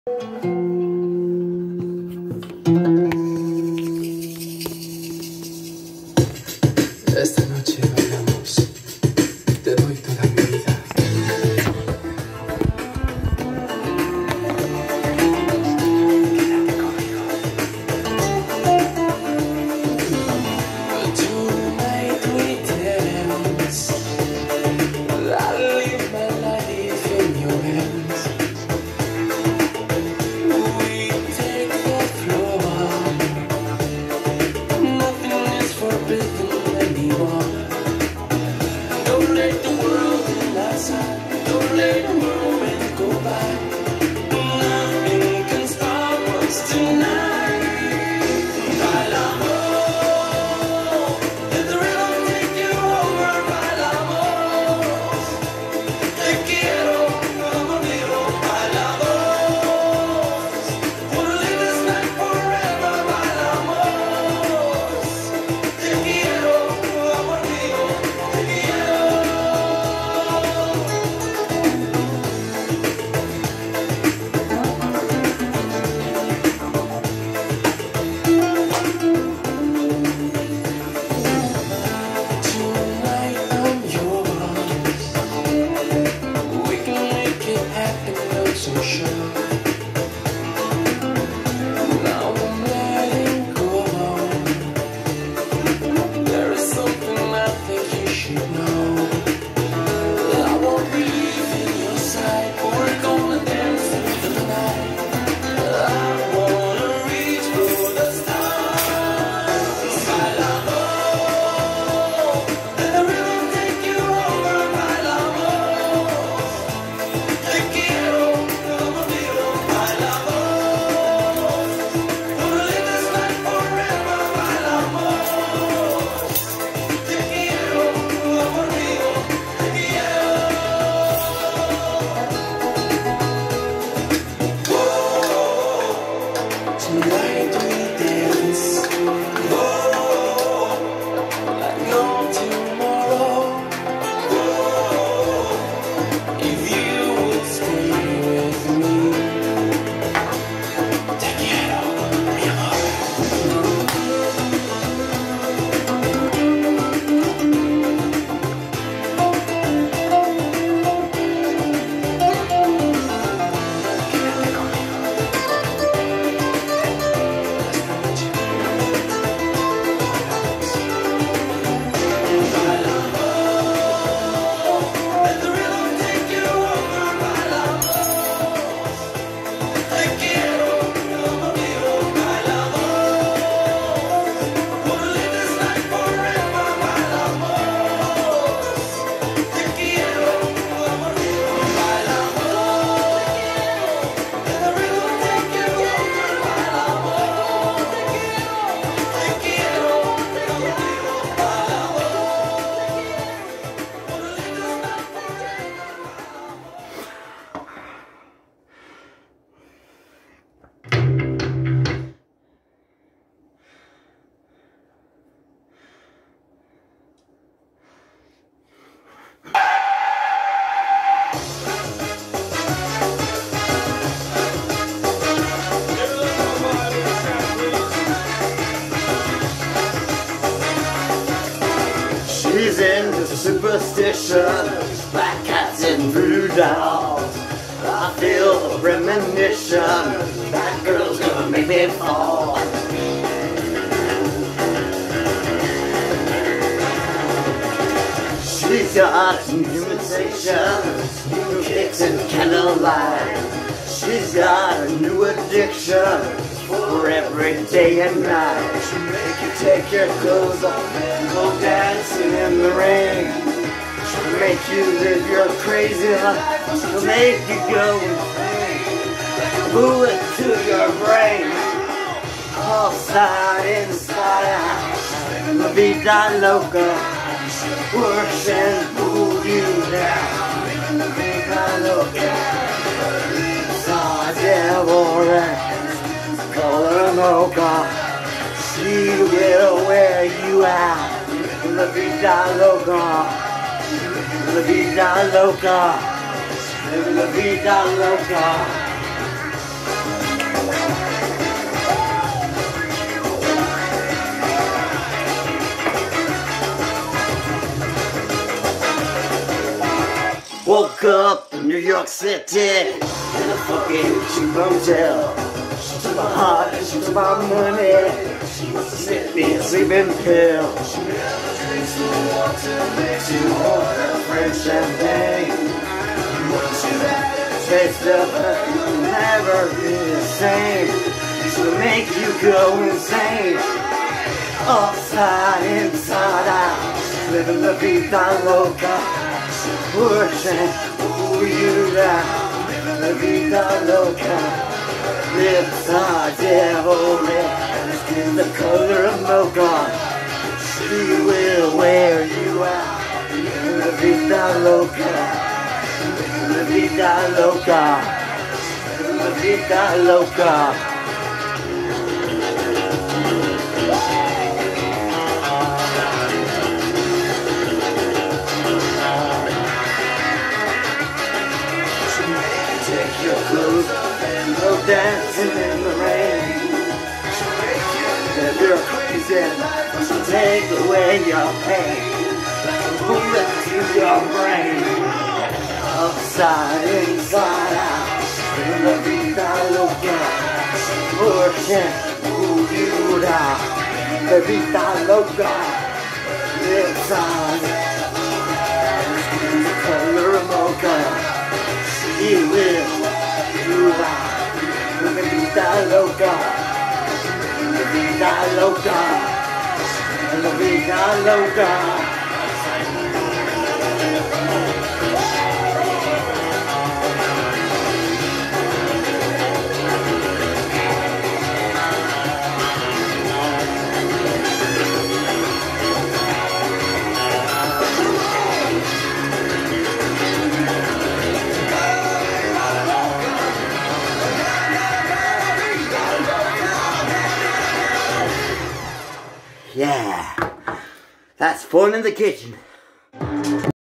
Esta noche bailamos, te doy toda mi vida. Quédate conmigo. Tonight we dance. I leave my life in your hands. We take the floor. Nothing is forbidden anymore. Don't let the world in outside. Don't let the moment go by. Nothing can stop us tonight. Bailamos. Let the rhythm take you over. Bailamos. Te quiero, conmigo. Bailamos. Wanna live this night forever. Bailamos. Te quiero, conmigo. Te quiero. Tonight I'm yours. We can make it happen, I'm so sure. Now I'm letting go. There is something I think you should know. I won't be leaving your side. We're gonna dance through the night. I wanna reach for the stars. Bailamos. Let the rhythm take you over. Bailamos. Te quiero, conmigo. Bailamos. Wanna live this night forever. Bailamos. Te quiero, conmigo. Te quiero. Tonight we dance. Like no tomorrow. If you would stay with me. Te quiero, mi amor. Quédate conmigo. Esta noche bailamos. Let the rhythm take you over. Bailamos. Te quiero, conmigo. Bailamos. Wanna live this night forever. Bailamos. Te quiero, conmigo. Bailamos. Let the rhythm take you over. Bailamos. Te quiero, conmigo. Bailamos. Wanna live this night forever. She's into superstition, black cats and voodoo dolls. I feel a premonition, that girl's gonna make me fall. She's got new sensations, new kicks and candlelight. She's got a new addiction for every day and night. She'll make you take your clothes off and go dancing in the rain. She'll make you live your crazy life. She'll make you go insane. Like a bullet to your brain. All side inside out. La vida loca. Push and pull you down. La vida loca. Saw a devil rat. Call her mocha. She will wear you out. La vida loca. La vida loca. La vida loca. woke up in New York City in a fucking cheap hotel. She took my heart and she took my money. She sent me a sleeping pill. She never drinks the water, makes you hold her French champagne. Once you've had a taste of her, you'll never be the same. She'll make you go insane. Upside, inside out, living la vida loca. Pushing who you down, living la vida loca. Lips are devil red, skin the color of mocha. She will wear you out, living la vida loca. Living la vida loca. Living la vida loca. Take your clothes off and go dancing in the rain. If you're crazy, she'll take away your pain, like a bullet to your brain. Upside, inside out, in la vida loca. Pushing who you down, la vida loca. Lips on, skin the color of mocha. She will do that. La vida loca. La vida loca. La vida loca. Yeah, that's fun in the kitchen.